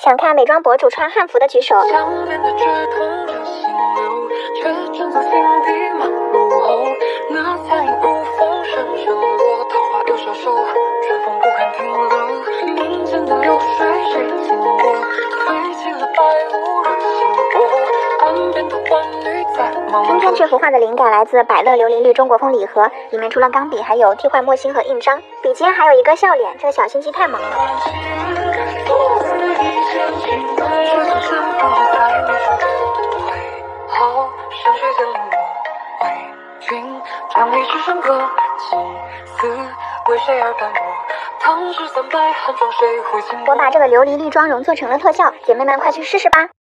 想看美妆博主穿汉服的举手。今天这幅画的灵感来自百乐琉璃绿中国风礼盒，里面除了钢笔，还有替换墨芯和印章，笔尖还有一个笑脸，这个小心机太萌了。我把这个琉璃绿妆容做成了特效，姐妹们快去试试吧。